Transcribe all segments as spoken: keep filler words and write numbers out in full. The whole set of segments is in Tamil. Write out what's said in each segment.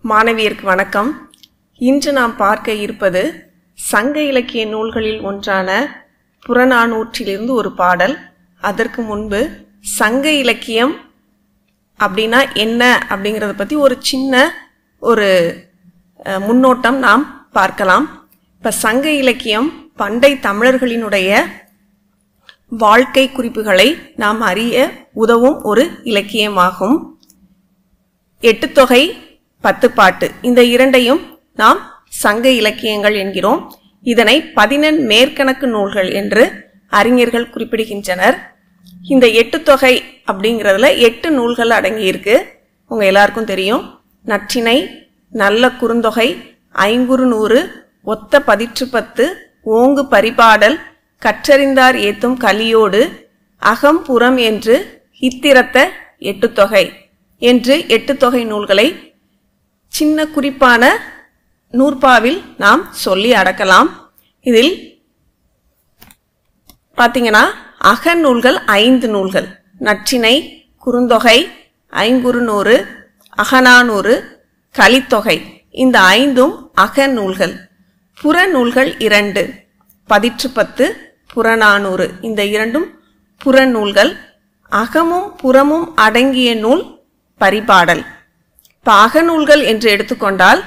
மாணவியருக்கு வணக்கம். இன்று நாம் பார்க்க இருப்பது சங்க இலக்கிய நூல்களில் ஒன்றான புறநானூற்றிலிருந்து ஒரு பாடல். அதற்கு முன்பு சங்க இலக்கியம் அப்படின்னா என்ன அப்படிங்கிறத பற்றி ஒரு சின்ன ஒரு முன்னோட்டம் நாம் பார்க்கலாம். இப்போ சங்க இலக்கியம் பண்டை தமிழர்களினுடைய வாழ்க்கை குறிப்புகளை நாம் அறிய உதவும் ஒரு இலக்கியமாகும். எட்டு தொகை, பத்து பாட்டு, இந்த இரண்டையும் நாம் சங்க இலக்கியங்கள் என்கிறோம். இதனை பதினெண் மேற்கணக்கு நூல்கள் என்று அறிஞர்கள் குறிப்பிடுகின்றனர். இந்த எட்டு தொகை அப்படிங்கிறதுல எட்டு நூல்கள் அடங்கியிருக்கு. உங்க எல்லாருக்கும் தெரியும். நற்றிணை, நல்ல குறுந்தொகை, ஐங்குறு நூறு, ஒத்த பதிற்று பத்து, ஓங்கு பரிபாடல், கற்றறிந்தார் ஏத்தும் கலியோடு, அகம் புறம் என்று இத்திரத்த எட்டு தொகை என்று எட்டு தொகை நூல்களை சின்ன குறிப்பான நூற்பாவில் நாம் சொல்லி அடக்கலாம். இதில் பார்த்தீங்கன்னா அகநூல்கள் ஐந்து நூல்கள்: நற்றிணை, குறுந்தொகை, ஐங்குறு நூறு, அகநானூறு, கலித்தொகை. இந்த ஐந்தும் அகநூல்கள். புறநூல்கள் இரண்டு: பதிற்று பத்து, புறநானூறு. இந்த இரண்டும் புறநூல்கள். அகமும் புறமும் அடங்கிய நூல் பரிபாடல். இப்போ அகநூல்கள் என்று எடுத்துக்கொண்டால்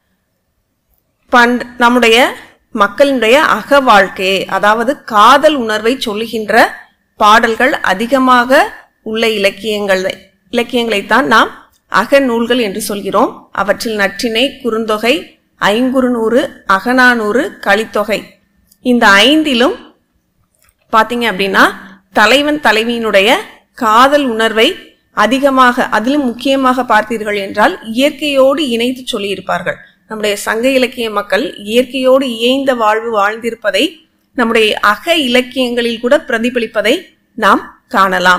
பண்ட் நம்முடைய மக்களினுடைய அக வாழ்க்கையை, அதாவது காதல் உணர்வை சொல்லுகின்ற பாடல்கள் அதிகமாக உள்ள இலக்கியங்கள் இலக்கியங்களைத்தான் நாம் அகநூல்கள் என்று சொல்கிறோம். அவற்றில் நற்றிணை, குறுந்தொகை, ஐங்குறு நூறு, அகநானூறு, கலித்தொகை. இந்த ஐந்திலும் பார்த்தீங்க அப்படின்னா தலைவன் தலைவியினுடைய காதல் உணர்வை அதிகமாக, அதிலும் முக்கியமாக பார்த்தீர்கள் என்றால் இயற்கையோடு இணைத்து சொல்லியிருப்பார்கள். நம்முடைய சங்க இலக்கிய மக்கள் இயற்கையோடு இயைந்த வாழ்வு வாழ்ந்திருப்பதை நம்முடைய அக இலக்கியங்களில் கூட பிரதிபலிப்பதை நாம் காணலாம்.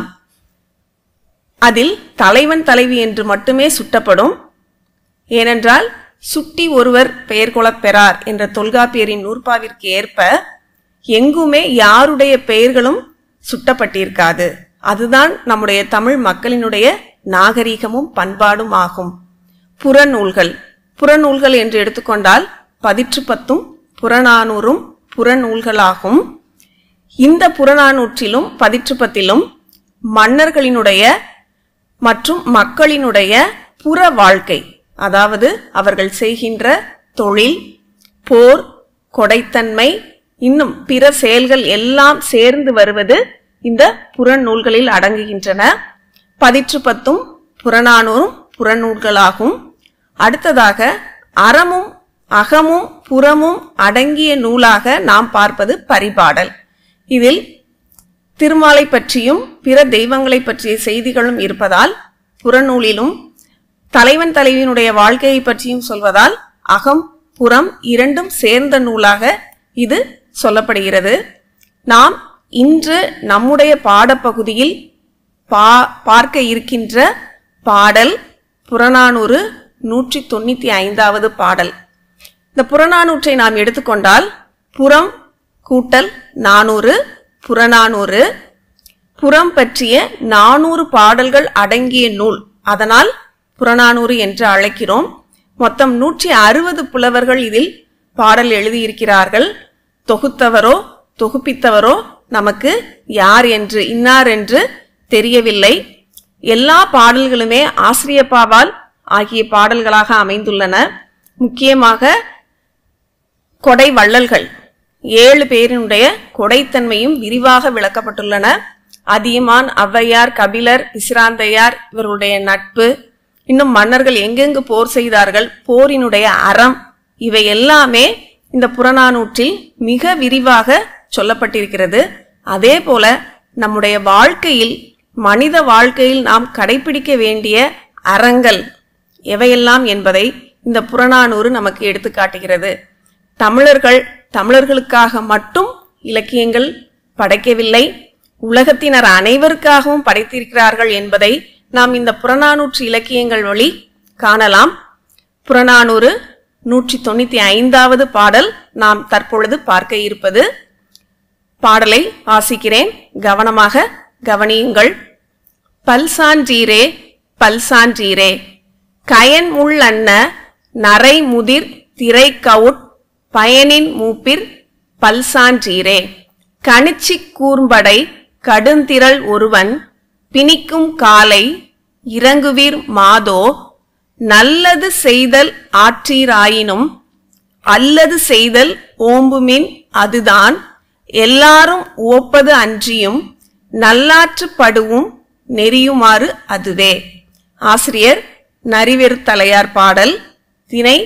அதில் தலைவன் தலைவி என்று மட்டுமே சுட்டப்படும். ஏனென்றால் சுட்டி ஒருவர் பெயர் கொள்ளப் பெறார் என்ற தொல்காப்பியரின் நூற்பாவிற்கு ஏற்ப எங்குமே யாருடைய பெயர்களும் சுட்டப்பட்டிருக்காது. அதுதான் நம்முடைய தமிழ் மக்களினுடைய நாகரிகமும் பண்பாடும் ஆகும். புறநூல்கள் புறநூல்கள் என்று எடுத்துக்கொண்டால் பதிற்று பத்தும் புறநானூறும் புறநூல்களாகும். இந்த புறநானூற்றிலும் பதிற்று பத்திலும் மன்னர்களினுடைய மற்றும் மக்களினுடைய புற வாழ்க்கை, அதாவது அவர்கள் செய்கின்ற தொழில், போர், கொடைத்தன்மை, இன்னும் பிற செயல்கள் எல்லாம் சேர்ந்து வருவது இந்த புறநூல்களில் அடங்குகின்றன. பதிற்று பத்தும் புறநானூறும் புறநூல்களாகும். அடுத்ததாக அறமும் அகமும் புறமும் அடங்கிய நூலாக நாம் பார்ப்பது பரிபாடல். இதில் திருமாலை பற்றியும் பிற தெய்வங்களை பற்றிய செய்திகளும் இருப்பதால் புறநூலிலும், தலைவன் தலைவியினுடைய வாழ்க்கையை பற்றியும் சொல்வதால் அகம் புறம் இரண்டும் சேர்ந்த நூலாக இது சொல்லப்படுகிறது. நாம் இன்று நம்முடைய பாடப்பகுதியில் பா பார்க்க இருக்கின்ற பாடல் புறநானூறு நூற்றி தொண்ணூத்தி ஐந்தாவது பாடல். இந்த புறநானூற்றை நாம் எடுத்துக்கொண்டால் புறம் கூட்டல் நானூறு புறநானூறு. புறம் பற்றிய நானூறு பாடல்கள் அடங்கிய நூல், அதனால் புறநானூறு என்று அழைக்கிறோம். மொத்தம் நூற்றி அறுபது புலவர்கள் இதில் பாடல் எழுதியிருக்கிறார்கள். தொகுத்தவரோ தொகுப்பித்தவரோ நமக்கு யார் என்று, இன்னார் என்று தெரியவில்லை. எல்லா பாடல்களுமே ஆசிரியப்பாவால் ஆகிய பாடல்களாக அமைந்துள்ளன. முக்கியமாக கொடை வள்ளல்கள் ஏழு பேரினுடைய கொடைத்தன்மையும் விரிவாக விளக்கப்பட்டுள்ளன. அதியமான், ஔவையார், கபிலர், பிசிராந்தையார் இவர்களுடைய நட்பு, இன்னும் மன்னர்கள் எங்கெங்கு போர் செய்தார்கள், போரினுடைய அறம், இவை எல்லாமே இந்த புறநானூற்றில் மிக விரிவாக சொல்லப்பட்டிருக்கிறது. அதே போல நம்முடைய வாழ்க்கையில், மனித வாழ்க்கையில் நாம் கடைபிடிக்க வேண்டிய அறங்கள் எவையெல்லாம் என்பதை இந்த புறநானூறு நமக்கு எடுத்து காட்டுகிறது. தமிழர்கள் தமிழர்களுக்காக மட்டும் இலக்கியங்கள் படைக்கவில்லை, உலகத்தினர் அனைவருக்காகவும் படைத்திருக்கிறார்கள் என்பதை நாம் இந்த புறநானூற்று இலக்கியங்கள் வழி காணலாம். புறநானூறு நூற்றி தொண்ணூத்தி ஐந்தாவது பாடல் நாம் தற்பொழுது பார்க்க இருப்பது. பாடலை வாசிக்கிறேன், கவனமாக கவனியுங்கள். பல்சான்றீரே பல்சான்றீரே, கயன் முள் அன்ன நரை முதிர் திரை கவுட் பயனின் மூப்பிர் பல்சான்றீரே. கணிச்சி கூர்ம்படை கடுந்திரள் ஒருவன் பிணிக்கும் காலை இறங்குவீர் மாதோ. நல்லது செய்தல் ஆற்றீராயினும் அல்லது செய்தல் ஓம்புமின் அதுதான். எல்லாரும் ஓப்பது அன்றியும் நல்லாற்று படுவும் நெறியுமாறு அதுவே. ஆசிரியர் நரிவெறுத்தலையார் பாடல். திணை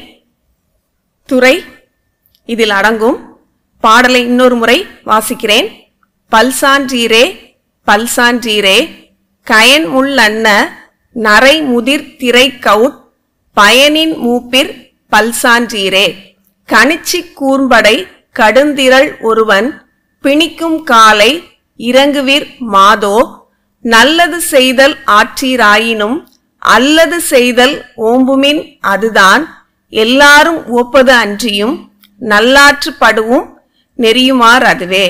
துறை இதில் அடங்கும். பாடலை இன்னொரு முறை வாசிக்கிறேன். பல்சான்றீரே பல்சான்றீரே கயன் முள்ளன்ன நரை முதிர் திரை கவுட் பயனின் மூப்பிர் பல்சான்றீரே. கணிச்சி கூர்ம்படை கடுந்திரள் ஒருவன் பிணிக்கும் காலை இறங்குவீர் மாதோ. நல்லது செய்தல் ஆற்றீராயினும் அல்லது செய்தல் ஓம்புமின் அதுதான். எல்லாரும் ஓப்பது அன்றியும் நல்லாற்று படுவும் நெறியுமாறு அதுவே.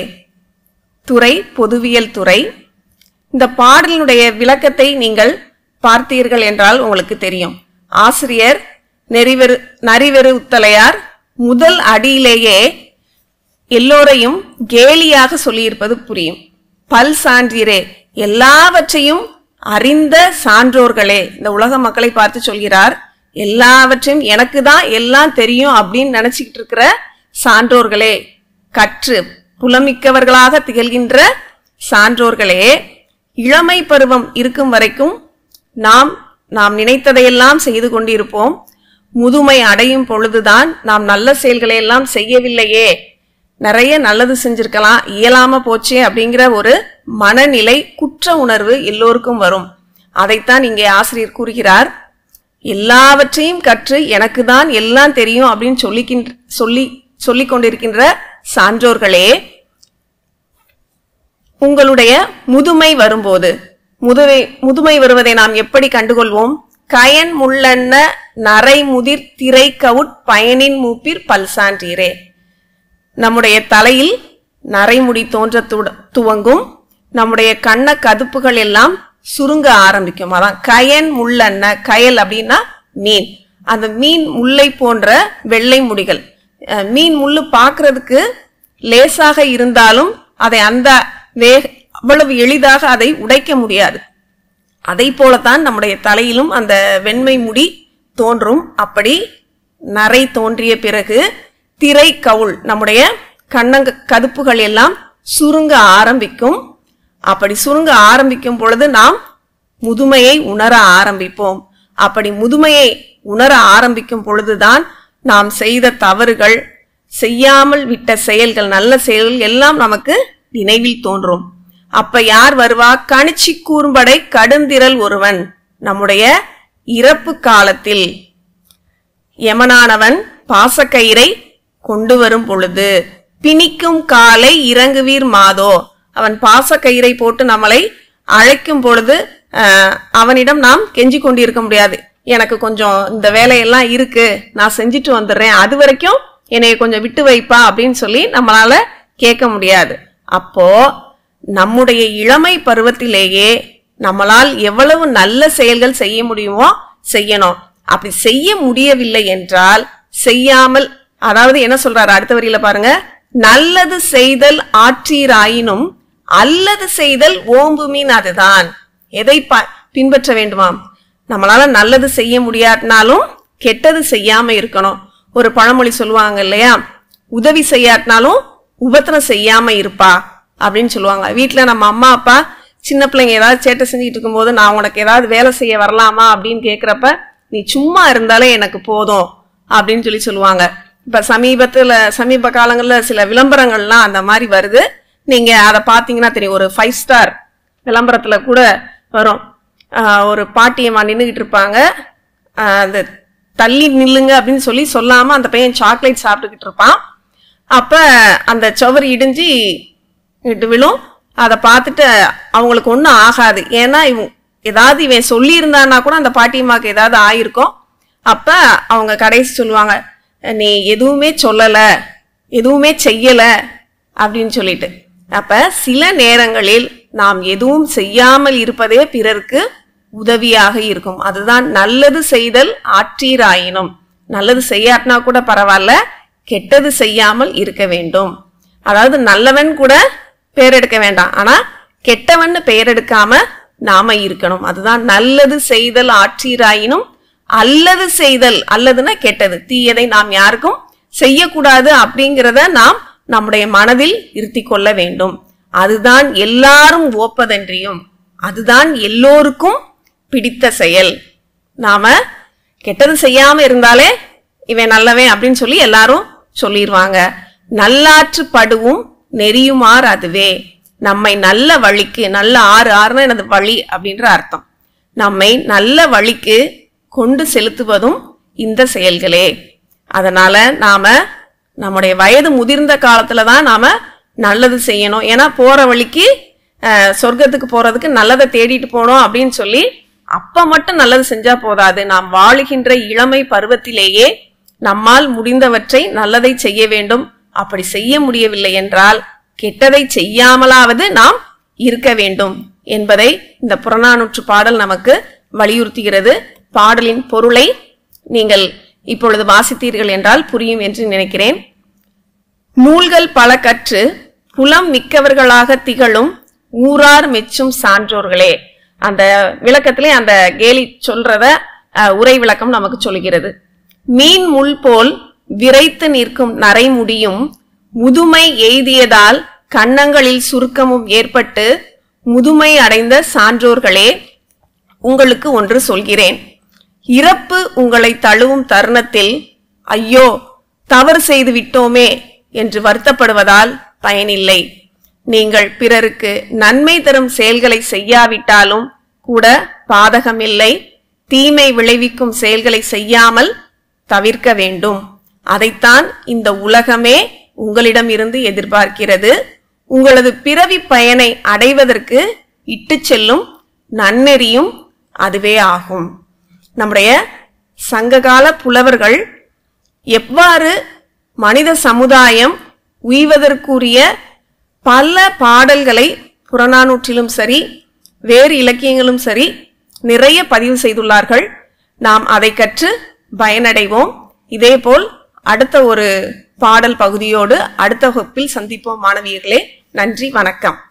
துறை பொதுவியல் துறை. இந்த பாடலினுடைய விளக்கத்தை நீங்கள் பார்த்தீர்கள் என்றால் உங்களுக்கு தெரியும். ஆசிரியர் நெறிவெறு நரிவெறு உத்தலையார் முதல் அடியிலேயே எல்லோரையும் கேலியாக சொல்லியிருப்பது புரியும். பல் சான்றீரே, எல்லாவற்றையும் அறிந்த சான்றோர்களே. இந்த உலக மக்களை பார்த்து சொல்கிறார், எல்லாவற்றையும் எனக்கு தான் எல்லாம் தெரியும் அப்படின்னு நினைச்சுக்கிட்டு இருக்கிற சான்றோர்களே, கற்று புலமிக்கவர்களாக திகழ்கின்ற சான்றோர்களே, இளமை பருவம் இருக்கும் வரைக்கும் நாம் நாம் நினைத்ததையெல்லாம் செய்து கொண்டிருப்போம். முதுமை அடையும் பொழுதுதான் நாம் நல்ல செயல்களை எல்லாம் செய்யவில்லையே, நிறைய நல்லது செஞ்சிருக்கலாம், இயலாம போச்சே அப்படிங்கிற ஒரு மனநிலை, குற்ற உணர்வு எல்லோருக்கும் வரும். அதைத்தான் இங்கே ஆசிரியர் கூறுகிறார். எல்லாவற்றையும் கற்று எனக்கு தான் எல்லாம் தெரியும் அப்படின்னு சொல்லிக்கின்ற சொல்லி சொல்லிக் கொண்டிருக்கின்ற சான்றோர்களே, உங்களுடைய முதுமை வரும்போது, முதுமை முதுமை வருவதை நாம் எப்படி கண்டுகொள்வோம்? கயன் முள்ளன்ன நரை முதிர் திரை கவுட் பயனின் மூப்பிர் பல்சான்றீரே. நம்முடைய தலையில் நரைமுடி தோன்ற துவங்கும், நம்முடைய கண்ண கதுப்புகள் எல்லாம் சுருங்க ஆரம்பிக்கும். அதான் கயன் முள்ளன்ன. கயல் அப்படின்னா மீன். அந்த மீன் முல்லை போன்ற வெள்ளை முடிகள். மீன் முள்ளு பார்க்கறதுக்கு லேசாக இருந்தாலும் அதை அந்த வேக அவ்வளவு எளிதாக அதை உடைக்க முடியாது. அதை போலத்தான் நம்முடைய தலையிலும் அந்த வெண்மை முடி தோன்றும். அப்படி நரை தோன்றிய பிறகு திரை கவுள், நம்முடைய கண்ணங்க கதுப்புகள் எல்லாம் சுருங்க ஆரம்பிக்கும். அப்படி சுருங்க ஆரம்பிக்கும் பொழுது நாம் முதுமையை உணர ஆரம்பிப்போம். அப்படி முதுமையை உணர ஆரம்பிக்கும் பொழுதுதான் நாம் செய்த தவறுகள், செய்யாமல் விட்ட செயல்கள், நல்ல செயல்கள் எல்லாம் நமக்கு நினைவில் தோன்றும். அப்ப யார் வருவா? கணிச்சி கூர்ம்படை கடுந்திரள் ஒருவன். நம்முடைய இறப்பு காலத்தில் யமனானவன் பாசக்கயிறை கொண்டு வரும் பொழுது, பிணிக்கும் காலை இறங்குவீர் மாதோ, அவன் பாசக்கயிறை போட்டு நம்மளை அழைக்கும் பொழுது அவனிடம் நாம் கெஞ்சி கொண்டிருக்க முடியாது. எனக்கு கொஞ்சம் இந்த வேலையெல்லாம் இருக்கு, நான் செஞ்சுட்டு வந்துடுறேன், அது வரைக்கும் என்னைய கொஞ்சம் விட்டு வைப்பா அப்படின்னு சொல்லி நம்மளால கேட்க முடியாது. அப்போ நம்முடைய இளமை பருவத்திலேயே நம்மளால் எவ்வளவு நல்ல செயல்கள் செய்ய முடியுமோ செய்யணும். அப்படி செய்ய முடியவில்லை என்றால் செய்யாமல், அதாவது என்ன சொல்றாரு அடுத்த வரியில பாருங்க, நல்லது செய்தல் ஆற்றீராயினும் அல்லது செய்தல் ஓம்புமின் அதுதான். எதை பின்பற்ற வேண்டுமாம்? நம்மளால நல்லது செய்ய முடியாட்டினாலும் கெட்டது செய்யாம இருக்கணும். ஒரு பழமொழி சொல்லுவாங்க இல்லையா, உதவி செய்யாட்டினாலும் உபத்திரம் செய்யாம இருப்பா அப்படின்னு சொல்லுவாங்க. வீட்டுல நம்ம அம்மா அப்பா சின்ன பிள்ளைங்க ஏதாவது சேட்டை செஞ்சுட்டு இருக்கும் போது, நான் உனக்கு ஏதாவது வேலை செய்ய வரலாமா அப்படின்னு கேட்கிறப்ப, நீ சும்மா இருந்தாலே எனக்கு போதும் அப்படின்னு சொல்லி சொல்லுவாங்க. இப்ப சமீபத்துல சமீப காலங்கள்ல சில விளம்பரங்கள்லாம் அந்த மாதிரி வருது. நீங்க அதை பாத்தீங்கன்னா தெரியும். ஒரு ஃபைவ் ஸ்டார் விளம்பரத்துல கூட வரும். ஆஹ் ஒரு பாட்டியம்மா நின்றுகிட்டு இருப்பாங்க. அந்த தள்ளி நில்லுங்க அப்படின்னு சொல்லி சொல்லாம அந்த பையன் சாக்லேட் சாப்பிட்டுக்கிட்டு இருப்பான். அப்ப அந்த சுவர் இடிஞ்சு இட்டு விழும். அதை பார்த்துட்டு அவங்களுக்கு ஒன்றும் ஆகாது. ஏன்னா இவன் ஏதாவது இவன் சொல்லி இருந்தான்னா கூட அந்த பாட்டியம்மாக்கு ஏதாவது ஆயிருக்கும். அப்ப அவங்க கடைசி சொல்லுவாங்க, நீ எதுவுமே சொல்லல, எதுவுமே செய்யல அப்படின்னு சொல்லிட்டு. அப்ப சில நேரங்களில் நாம் எதுவும் செய்யாமல் இருப்பதே பிறருக்கு உதவியாக இருக்கும். அதுதான் நல்லது செய்தல் ஆற்றீராயினும். நல்லது செய்யாட்டினா கூட பரவாயில்ல, கெட்டது செய்யாமல் இருக்க வேண்டும். அதாவது நல்லவன் கூட பெயர் எடுக்க வேண்டாம், ஆனா கெட்டவன் பெயர் எடுக்காம நாம இருக்கணும். அதுதான் நல்லது செய்தல் ஆற்றீராயினும் அல்லது செய்தல். அல்லதுன்னா கெட்டது, தீயதை நாம் யாருக்கும் செய்யக்கூடாது அப்படிங்கிறத நாம் நம்முடைய மனதில் இருத்தி கொள்ள வேண்டும். அதுதான் எல்லாரும் ஓப்பதென்றியும் அதுதான் எல்லோருக்கும் பிடித்த செயல். நாம கெட்டது செய்யாம இருந்தாலே இவன் நல்லவன் அப்படின்னு சொல்லி எல்லாரும் சொல்லிடுவாங்க. நல்லாற்று படுவும் நெறியுமாறு அதுவே. நம்மை நல்ல வழிக்கு, நல்ல ஆறு ஆறுனா எனது வழி அப்படின்ற அர்த்தம், நம்மை நல்ல வழிக்கு கொண்டு செலுத்துவதும் இந்த செயல்களே. அதனால நாம நம்முடைய வயது முதிர்ந்த காலத்துல தான் நாம நல்லது செய்யணும். ஏன்னா போற வழிக்கு அஹ் சொர்க்கத்துக்கு போறதுக்கு நல்லதை தேடிட்டு போனோம் அப்படின்னு சொல்லி அப்ப மட்டும் நல்லது செஞ்சா போதாது. நாம் வாழுகின்ற இளமை பருவத்திலேயே நம்மால் முடிந்தவற்றை நல்லதை செய்ய வேண்டும். அப்படி செய்ய முடியவில்லை என்றால் கெட்டதை செய்யாமலாவது நாம் இருக்க வேண்டும் என்பதை இந்த புறநானூற்று பாடல் நமக்கு வலியுறுத்துகிறது. பாடலின் பொருளை நீங்கள் இப்பொழுது வாசித்தீர்கள் என்றால் புரியும் என்று நினைக்கிறேன். நூல்கள் பல கற்று புலம் மிக்கவர்களாக திகழும் ஊரார் மெச்சும் சான்றோர்களே. அந்த விளக்கத்திலே அந்த கேலி சொல்றத உரை விளக்கம் நமக்கு சொல்கிறது. மீன் முள் போல் விரைத்து நிற்கும் நரைமுடியும் முதுமை எய்தியதால் கன்னங்களில் சுருக்கமும் ஏற்பட்டு முதுமை அடைந்த சான்றோர்களே, உங்களுக்கு ஒன்று சொல்கிறேன். இறப்பு உங்களை தழுவும் தருணத்தில் ஐயோ தவறு செய்து விட்டோமே என்று வருத்தப்படுவதால் பயனில்லை. நீங்கள் பிறருக்கு நன்மை தரும் செயல்களை செய்யாவிட்டாலும் கூட பாதகமில்லை. தீமை விளைவிக்கும் செயல்களை செய்யாமல் தவிர்க்க வேண்டும். அதைத்தான் இந்த உலகமே உங்களிடம் இருந்து எதிர்பார்க்கிறது. உங்களது பிறவி பயனை அடைவதற்கு இட்டு செல்லும் நன்னெறியும் அதுவே ஆகும். நம்முடைய சங்ககால புலவர்கள் எவ்வாறு மனித சமுதாயம் உய்வதற்குரிய பல பாடல்களை புறநானூற்றிலும் சரி வேறு இலக்கியங்களும் சரி நிறைய பதிவு செய்துள்ளார்கள். நாம் அதை கற்று பயனடைவோம். இதேபோல் அடுத்த ஒரு பாடல் பகுதியோடு அடுத்த வகுப்பில் சந்திப்போம் மாணவியர்களே. நன்றி, வணக்கம்.